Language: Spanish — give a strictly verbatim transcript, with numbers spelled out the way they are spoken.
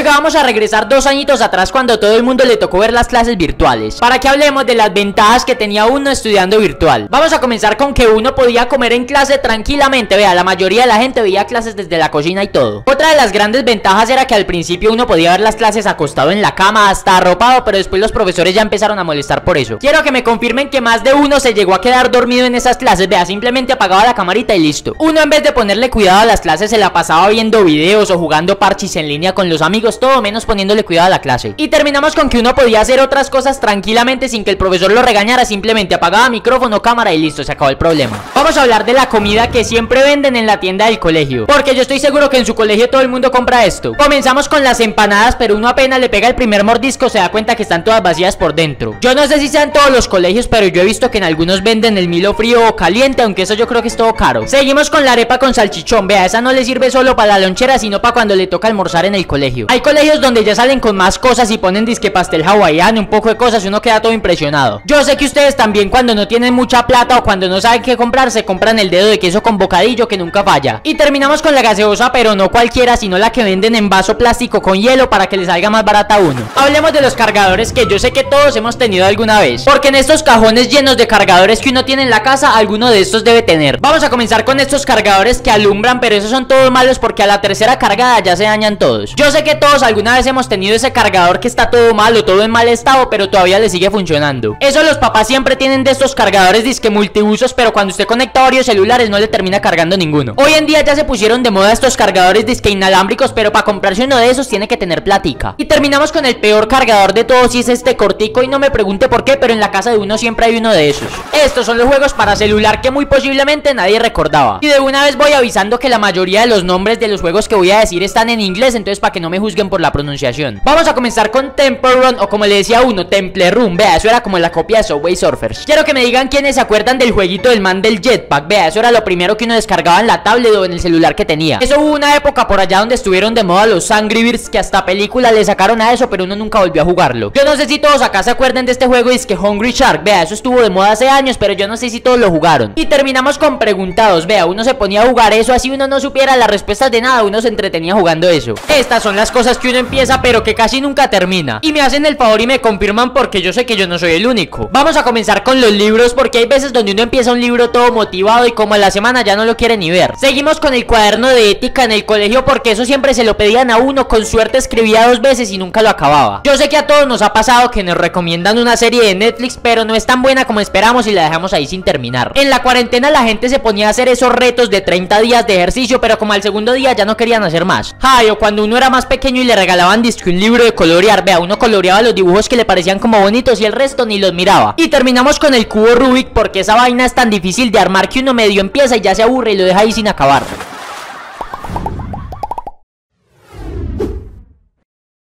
Pero vamos a regresar dos añitos atrás cuando todo el mundo le tocó ver las clases virtuales, para que hablemos de las ventajas que tenía uno estudiando virtual. Vamos a comenzar con que uno podía comer en clase tranquilamente. Vea, la mayoría de la gente veía clases desde la cocina y todo. Otra de las grandes ventajas era que al principio uno podía ver las clases acostado en la cama, hasta arropado, pero después los profesores ya empezaron a molestar por eso. Quiero que me confirmen que más de uno se llegó a quedar dormido en esas clases. Vea, simplemente apagaba la camarita y listo. Uno, en vez de ponerle cuidado a las clases, se la pasaba viendo videos o jugando parchis en línea con los amigos, todo menos poniéndole cuidado a la clase. Y terminamos con que uno podía hacer otras cosas tranquilamente sin que el profesor lo regañara. Simplemente apagaba micrófono, cámara y listo, se acabó el problema. Vamos a hablar de la comida que siempre venden en la tienda del colegio, porque yo estoy seguro que en su colegio todo el mundo compra esto. Comenzamos con las empanadas, pero uno apenas le pega el primer mordisco se da cuenta que están todas vacías por dentro. Yo no sé si sean todos los colegios, pero yo he visto que en algunos venden el Milo frío o caliente, aunque eso yo creo que es todo caro. Seguimos con la arepa con salchichón. Vea, esa no le sirve solo para la lonchera, sino para cuando le toca almorzar en el colegio. Hay colegios donde ya salen con más cosas y ponen disque pastel hawaiano, un poco de cosas, y uno queda todo impresionado. Yo sé que ustedes también, cuando no tienen mucha plata o cuando no saben qué comprar, se compran el dedo de queso con bocadillo, que nunca falla. Y terminamos con la gaseosa, pero no cualquiera, sino la que venden en vaso plástico con hielo para que les salga más barata a uno. Hablemos de los cargadores, que yo sé que todos hemos tenido alguna vez, porque en estos cajones llenos de cargadores que uno tiene en la casa, alguno de estos debe tener. Vamos a comenzar con estos cargadores que alumbran, pero esos son todos malos porque a la tercera cargada ya se dañan todos. Yo sé que todos alguna vez hemos tenido ese cargador que está todo malo, todo en mal estado, pero todavía le sigue funcionando. Eso los papás siempre tienen de estos cargadores disque multiusos, pero cuando usted conecta varios celulares no le termina cargando ninguno. Hoy en día ya se pusieron de moda estos cargadores disque inalámbricos, pero para comprarse uno de esos tiene que tener platica. Y terminamos con el peor cargador de todos, y es este cortico, y no me pregunte por qué, pero en la casa de uno siempre hay uno de esos. Estos son los juegos para celular que muy posiblemente nadie recordaba. Y de una vez voy avisando que la mayoría de los nombres de los juegos que voy a decir están en inglés, entonces para que no me juzguen por la pronunciación. Vamos a comenzar con Temple Run, o como le decía uno, Temple Run. Vea, eso era como la copia de Subway Surfers. Quiero que me digan quiénes se acuerdan del jueguito del man del jetpack. Vea, eso era lo primero que uno descargaba en la tablet o en el celular que tenía. Eso hubo una época por allá donde estuvieron de moda los Angry Birds, que hasta películas le sacaron a eso, pero uno nunca volvió a jugarlo. Yo no sé si todos acá se acuerdan de este juego, y es que Hungry Shark. Vea, eso estuvo de moda hace años, pero yo no sé si todos lo jugaron. Y terminamos con preguntados. Vea, uno se ponía a jugar eso, así uno no supiera las respuestas de nada, uno se entretenía jugando eso. Estas son las cosas que uno empieza, pero que casi nunca termina. Y me hacen el favor y me confirman, porque yo sé que yo no soy el único. Vamos a comenzar con los libros, porque hay veces donde uno empieza un libro todo motivado y como a la semana ya no lo quiere ni ver. Seguimos con el cuaderno de ética en el colegio, porque eso siempre se lo pedían a uno, con suerte escribía dos veces y nunca lo acababa. Yo sé que a todos nos ha pasado que nos recomiendan una serie de Netflix, pero no es tan buena como esperamos y la dejamos ahí sin terminar. En la cuarentena la gente se ponía a hacer esos retos de treinta días de ejercicio, pero como al segundo día ya no querían hacer más. Ay, o cuando uno era más pequeño y le regalaban disque un libro de colorear. Vea, uno coloreaba los dibujos que le parecían como bonitos y el resto ni los miraba. Y terminamos con el cubo Rubik, porque esa vaina es tan difícil de armar que uno medio empieza y ya se aburre y lo deja ahí sin acabar.